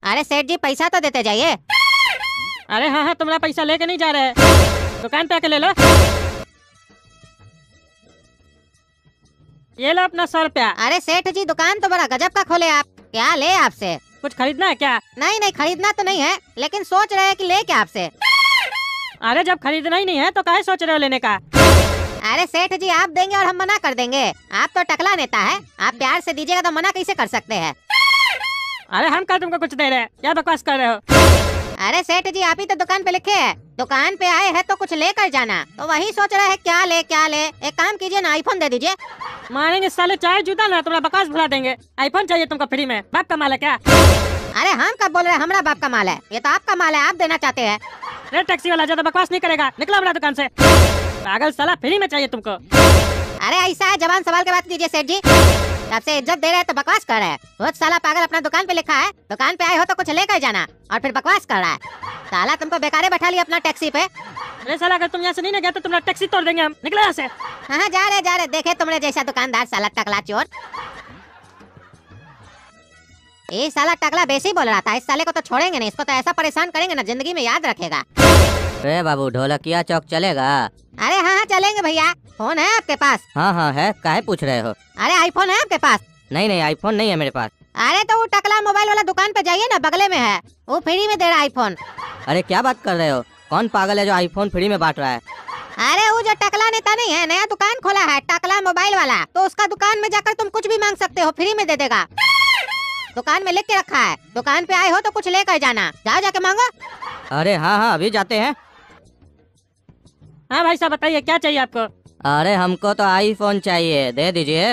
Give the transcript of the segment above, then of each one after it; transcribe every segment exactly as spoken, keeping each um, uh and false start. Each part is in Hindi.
अरे सेठ जी पैसा तो देते जाइए। अरे हाँ हाँ तुम्हारा पैसा लेके नहीं जा रहे, दुकान पे आके ले लो। ये लो अपना सौ रुपया। अरे सेठ जी दुकान तो बड़ा गजब का खोले आप, क्या ले आपसे? कुछ खरीदना है क्या? नहीं नहीं खरीदना तो नहीं है, लेकिन सोच रहे हैं कि ले क्या आपसे। अरे जब खरीदना ही नहीं है तो काहे सोच रहे हो लेने का? अरे सेठ जी आप देंगे और हम मना कर देंगे? आप तो टकला नेता है, आप प्यार से दीजिएगा तो मना कैसे कर सकते हैं? अरे हम कल तुमको कुछ दे रहे हैं, क्या बकवास कर रहे हो? अरे सेठ जी आप ही तो दुकान पे लिखे हैं, दुकान पे आए हैं तो कुछ लेकर जाना, तो वही सोच रहे हैं क्या ले क्या ले। एक काम कीजिए ना आईफोन दे दीजिए। मारेंगे साले चाय जूता ना, तुम्हारा बकवास भुला देंगे। आईफोन चाहिए तुमको फ्री में? बाप का माल है क्या? अरे हम कब बोल रहे हैं हमारा बाप का माल है, ये तो आपका माल है, आप देना चाहते हैं। अरे टैक्सी वाला ज्यादा बकवास नहीं करेगा, निकलो हमारा दुकान से। पागल साला फ्री में चाहिए तुमको। अरे ऐसा है जवान सवाल के बात कीजिए सेठ जी, आपसे इज्जत दे रहे हैं तो बकवास कर रहे हैं। बहुत साला पागल अपना दुकान पे लिखा है, दुकान पे आए हो तो कुछ लेकर जाना और फिर बकवास कर रहा है। साला तुमको बेकारे बैठा लिया अपना टैक्सी पे। अरे साला अगर तुम यहाँ से नहीं ना गए तो तुम्हारा टैक्सी तोड़ देंगे हम, निकलो यहाँ से। हाँ हाँ जा रहे जा रहे, देखे तुमने जैसा दुकानदार साला टकला चोर। ये साला टकला बेसी बोल रहा था, इस साले को तो छोड़ेंगे नहीं, इसको तो ऐसा परेशान करेंगे ना जिंदगी में याद रखेगा। अरे बाबू ढोलकिया चौक चलेगा? अरे हाँ हाँ चलेंगे भैया। फोन है आपके पास? हाँ हाँ है, काहे पूछ रहे हो? अरे आईफोन है आपके पास? नहीं नहीं आईफोन नहीं है मेरे पास। अरे तो वो टकला मोबाइल वाला दुकान पे जाइए ना, बगले में है, वो फ्री में दे रहा है आईफोन। अरे क्या बात कर रहे हो? कौन पागल है जो आईफोन फ्री में बांट रहा है? अरे वो जो टकला नेता नहीं है, नया दुकान खोला है टकला मोबाइल वाला, तो उसका दुकान में जाकर तुम कुछ भी मांग सकते हो, फ्री में दे देगा। दुकान में लिख के रखा है, दुकान पे आए हो तो कुछ लेकर जाना, जाओ जाके मांगो। अरे हाँ हाँ अभी जाते हैं। हाँ भाई साहब बताइए क्या चाहिए आपको? अरे हमको तो आईफोन चाहिए, दे दीजिए।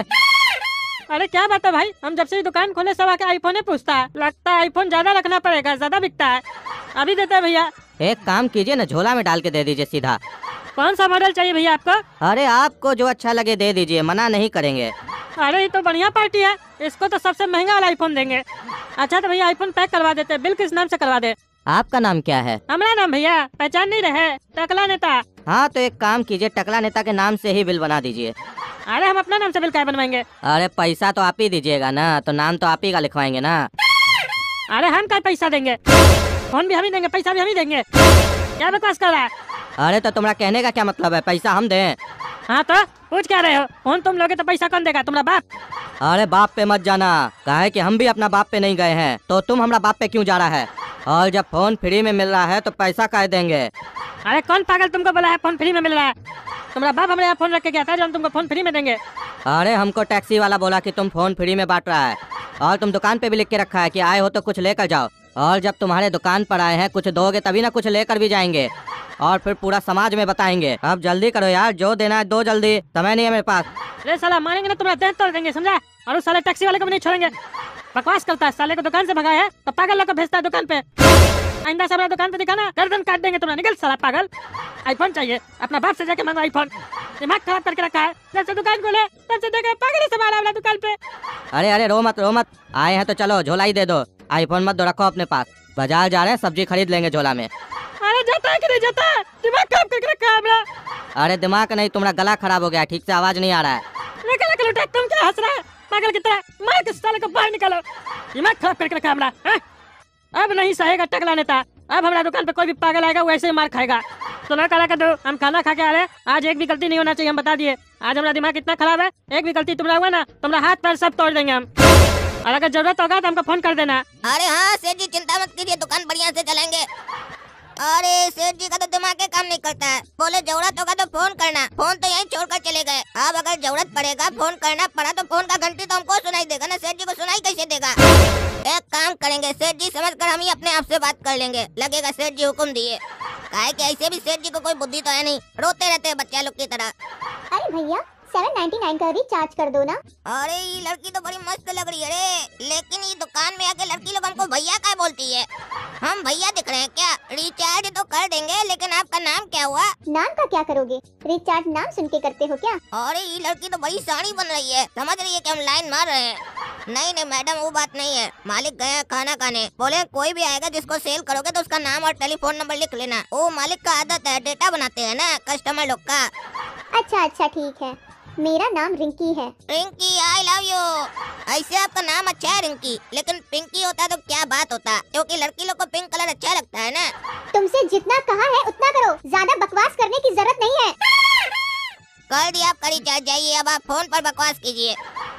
अरे क्या बात है भाई, हम जब से दुकान खोले सब आके आईफोन ही पूछता है, लगता है आईफोन ज्यादा रखना पड़ेगा, ज्यादा बिकता है। अभी देते हैं भैया। एक काम कीजिए ना, झोला में डाल के दे दीजिए सीधा। कौन सा मॉडल चाहिए भैया आपको? अरे आपको जो अच्छा लगे दे दीजिए, मना नहीं करेंगे। अरे ये तो बढ़िया पार्टी है, इसको तो सबसे महंगा वाला आईफोन देंगे। अच्छा तो भैया आईफोन पैक करवा देते, बिल किस नाम से करवा दे? आपका नाम क्या है? हमारा नाम भैया पहचान नहीं रहे, टकला नेता। हाँ तो एक काम कीजिए, टकला नेता के नाम से ही बिल बना दीजिए। अरे हम अपना नाम से बिल क्या बनवाएंगे? अरे पैसा तो आप ही दीजिएगा ना, तो नाम तो आप ही का लिखवाएंगे ना। अरे हम क्या पैसा देंगे, फोन भी हम ही देंगे, पैसा भी हम ही देंगे, क्या बकवास कर रहा है? अरे तो तुम्हारा कहने का क्या मतलब है, पैसा हम दें? हाँ तो पूछ क्या रहे हो, फोन तुम लोगे तो पैसा कौन देगा, तुम्हारा बाप? अरे बाप पे मत जाना, काहे कि हम भी अपना बाप पे नहीं गए हैं, तो तुम हमारा बाप पे क्यों जा रहा है? और जब फोन फ्री में मिल रहा है तो पैसा काहे देंगे? अरे कौन पागल तुमको बोला है फोन फ्री में मिल रहा है? तुम्हारा बाप हमारे यहाँ फोन रख के गया था जो हम तुमको फोन फ्री में देंगे। अरे हमको टैक्सी वाला बोला कि तुम फोन फ्री में बांट रहा है, और तुम दुकान पे भी लिख के रखा है कि आए हो तो कुछ लेकर जाओ, और जब तुम्हारे दुकान पर आए हैं कुछ दोगे तभी ना कुछ लेकर भी जाएंगे, और फिर पूरा समाज में बताएंगे। अब जल्दी करो यार, जो देना है दो जल्दी, समय नहीं है मेरे पास। अरे साला मारेंगे ना तुम्हारा देह तोड़ देंगे, समझा? और उस साले टैक्सी वाले को भी नहीं छोड़ेंगे, बकवास करता है, साले को दुकान से भगाया है तो पागल लोग को भेजता है दुकान पे। आइंदा से हमारा दुकान पे दिखाना, गर्दन काट देंगे तुम्हारा, निकल साला पागल। आईफोन चाहिए, अपना बाप से जाके मांगो आईफोन, दिमाग खराब करके रखा है, जब से दुकान खोले तब से देखा पागल ही से मारा हमारा दुकान पे। अरे अरे रो मत रो मत, आए हैं तो चलो झोला ही दे दो, आईफोन मत दो, रखो अपने पास। बाजार जा रहे हैं, सब्जी खरीद लेंगे झोला में। अरे जाता है कि नहीं जाता है, दिमाग खराब करके रखा है हमारा। अरे दिमाग नहीं, तुम्हारा गला खराब हो गया, ठीक से आवाज नहीं आ रहा है। निकल निकल उठा, तुम क्या हंस रहा है पागल की तरह, मार के साले को बाहर निकालो, दिमाग खराब करके रखा है हमारा। अब नहीं सहेगा टकला नेता, अब हमारा दुकान पे कोई भी पागल आएगा वैसे ही मार खाएगा। तो ना करा कर दो, हम खाना खा के आ रहे हैं, आज एक भी गलती नहीं होना चाहिए, हम बता दिए। आज हमारा दिमाग इतना खराब है, एक भी गलती तुम्हारा हुआ ना, तुम्हारा हाथ पैर सब तोड़ देंगे हम, और अगर जरूरत होगा तो हमको फोन कर देना। अरे हाँ सेठ जी चिंता मत कीजिए, दुकान बढ़िया से चलेंगे। अरे सेठ जी का तो दिमाग के काम नहीं करता है, बोले जरूरत होगा तो फोन करना, फोन तो यहीं छोड़कर चले गए। अब अगर जरूरत पड़ेगा, फोन करना पड़ा तो फोन का घंटी तो हमको सुनाई देगा ना, सेठ जी को सुनाई कैसे देगा? एक काम करेंगे, सेठ जी समझकर हम ही अपने आप से बात कर लेंगे, लगेगा सेठ जी हुक्म दिए। काहे कि ऐसे भी सेठ जी को कोई बुद्धि तो है नहीं, रोते रहते हैं बच्चा लोग की तरह। अरे भैया सेवन नाइन्टी नाइन का रिचार्ज कर दो ना। अरे ये लड़की तो बड़ी मस्त लग रही है रे, लेकिन ये दुकान में आके लड़की लोग हमको भैया क्या बोलती है? हम भैया दिख रहे हैं क्या? रिचार्ज तो कर देंगे, लेकिन आपका नाम क्या हुआ? नाम का क्या करोगे, रिचार्ज नाम सुन के करते हो क्या? अरे ये लड़की तो बड़ी साड़ी बन रही है, समझ रही है कि हम लाइन मार रहे हैं। नहीं नहीं मैडम वो बात नहीं है, मालिक गए हैं खाना खाने, बोले कोई भी आएगा जिसको सेल करोगे तो उसका नाम और टेलीफोन नंबर लिख लेना। वो मालिक का आदत है, डेटा बनाते हैं ना कस्टमर लोग का। अच्छा अच्छा ठीक है, मेरा नाम रिंकी है। Rinky I love you. ऐसे आपका नाम अच्छा है रिंकी, लेकिन पिंकी होता तो क्या बात होता, क्योंकि कीजिए, अब आप फोन पर बकवास कीजिए।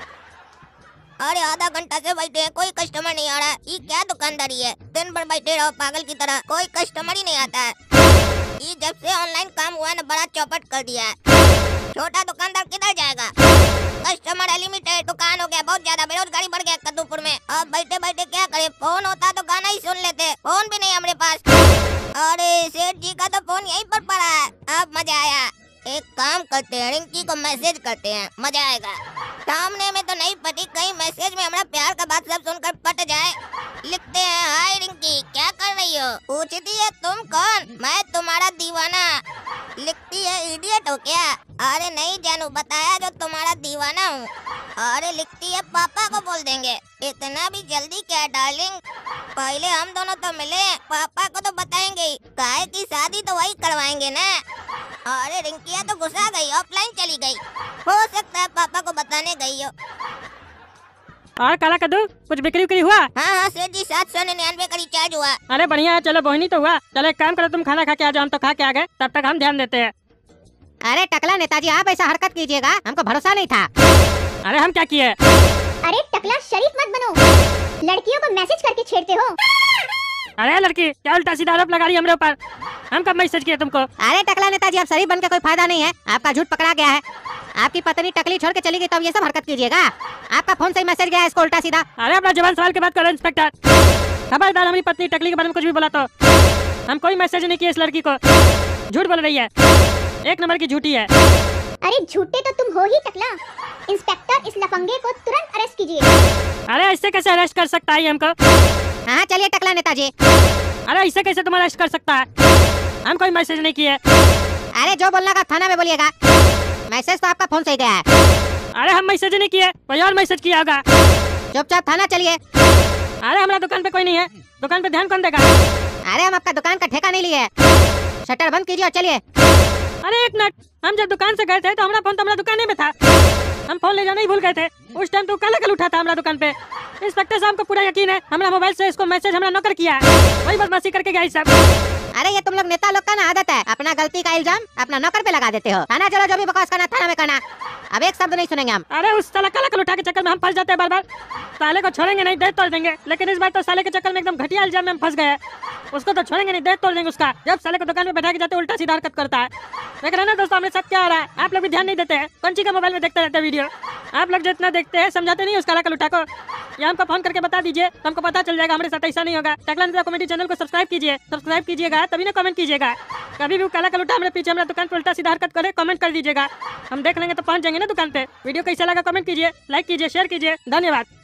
अरे आधा घंटा से बैठे हैं, कोई कस्टमर नहीं आ रहा। ये क्या दुकानदारी है, दिन भर बैठे रहो पागल की तरह, कोई कस्टमर ही नहीं आता है। ये जब से ऑनलाइन काम हुआ है ना, बड़ा चौपट कर दिया है। छोटा दुकानदार किधर जाएगा? कस्टमर लिमिटेड दुकान हो गया, बहुत ज्यादा बेरोजगारी बढ़ गया कद्दूपुर में। अब बैठे बैठे क्या करे, फोन होता तो गाना ही सुन लेते, फोन भी नहीं हमारे पास। अरे सेठ जी का तो फोन यहीं पर पड़ा है। अब मजा आया, एक काम करते हैं, रिंकी को मैसेज करते हैं, मजा आएगा। सामने में तो नहीं पटी, कहीं मैसेज में हमारा प्यार का बात सब सुनकर पट जाए। लिखते हैं, हाय रिंकी क्या कर रही हो? पूछती है तुम कौन? मैं तुम्हारा दीवाना। लिखती है इडियट हो क्या? अरे नहीं जानू, बताया जो तुम्हारा दीवाना हूँ। अरे लिखती है पापा को बोल देंगे। इतना भी जल्दी क्या डार्लिंग, पहले हम दोनों तो मिले, पापा को तो बताएंगे ही, काहे की शादी तो वही करवाएंगे ना। अरे रिंकिया तो गुस्सा गई, ऑफलाइन चली गई, हो सकता है पापा को बताने गई हो। और काला कद्दू कुछ बिक्री उक्री हुआ? हाँ हाँ सेठ जी, सात सौ निन्यानवे का रिचार्ज हुआ। अरे बढ़िया है, चलो बोहनी तो हुआ। चलो एक काम करो, तुम खाना खा के आ जाओ, हम तो खा के आ गए, तब तक हम ध्यान देते हैं। अरे टकला नेताजी, आप ऐसा हरकत कीजिएगा, हमको भरोसा नहीं था। अरे हम क्या किए? अरे टकला शरीफ मत बनो, लड़कियों को मैसेज करके छेड़ते हो। अरे लड़की क्या उल्टा सीधा आरोप लगा रही है हमरे ऊपर? हम कब मैसेज किए तुमको? अरे टकला नेताजी, आप शरीफ बन के कोई फायदा नहीं है, आपका झूठ पकड़ा गया है। आपकी पत्नी टकली छोड़ के चली गई, तब ये सब हरकत कीजिएगा? आपका फोन से ही मैसेज गया है, इसको उल्टा सीधा। अरे अपना जवान सवाल के बात करो इंस्पेक्टर। खबरदार हमारी पत्नी टकली के बारे में कुछ भी बोला तो। हम कोई मैसेज नहीं किए इस लड़की को, झूठ बोल रही है, एक नंबर की झूठी है। अरे झूठे तो तुम हो ही टकला। इंस्पेक्टर, इस लफंगे को तुरंत अरेस्ट कीजिए। अरे ऐसे कैसे अरेस्ट कर सकता है हमको? हाँ चलिए टकला नेताजी। अरे ऐसे कैसे तुम अरेस्ट कर सकता है? हम कोई मैसेज नहीं किए। अरे जो बोलना का थाना में बोलिएगा, मैसेज तो आपका फोन से ही गया है। अरे हम मैसेज नहीं किए, कोई और मैसेज किया होगा। चुपचाप थाना चलिए। अरे हमारा दुकान पे कोई नहीं है, दुकान पे ध्यान कौन देगा? अरे हम आपका दुकान का ठेका नहीं लिए, शटर बंद कीजिए और चलिए। अरे एक मिनट, हम जब दुकान से गए थे तो हमारा फोन तो हमारा दुकान में था, हम फोन ले जाना ही भूल गए थे। उस टाइम तो काला कल उठा था हमारा दुकान पे। इंस्पेक्टर साहब को पूरा यकीन है, हमारा मोबाइल से इसको मैसेज हमारा नौकर किया है, वही बदमाशी करके गया सब। अरे ये तुम लोग नेता लोग का ना आदत है, अपना गलती का इल्जाम अपना नौकर पे लगा देते हो। थाना चलो, जो भी बकवास करना थाना में करना, अब एक शब्द नहीं सुनेंगे हम। अरे उस साला काला कल उठा के चक्कर में हम फंस जाते हैं बार बार। साले को छोड़ेंगे नहीं, देह तोड़ देंगे, लेकिन इस बार तो साले के चक्कर में एकदम घटिया इल्जाम में हम फंस गए। उसको तो छोड़ेंगे नहीं, देह तोड़ देंगे उसका। जब साले को दुकान में बैठा के जाते उल्टा सीधा हरकत करता है। देख रहे ना दोस्तों, हमारे साथ क्या हो रहा है? आप लोग भी ध्यान नहीं देते हैं, पंची का मोबाइल में देखते रहते हैं वीडियो। आप लोग जितना देखते हैं समझाते नहीं उस काला कल उठा को। या हमको फोन करके बता दीजिए, तो हमको पता चल जाएगा, हमारे साथ ऐसा नहीं होगा। टकला नेता कॉमेडी चैनल को सब्सक्राइब कीजिए, सब्सक्राइब कीजिएगा तभी ना कमेंट कीजिएगा। कभी भी काला कल उठा हमारे पीछे हमारे दुकान पे उल्टा सीधा हरकत करे, कमेंट कर दीजिएगा, हम देख लेंगे तो पहुंच जाएंगे ना दुकान पे। वीडियो कैसा लगा कमेंट कीजिए, लाइक कीजिए, शेयर कीजिए, धन्यवाद।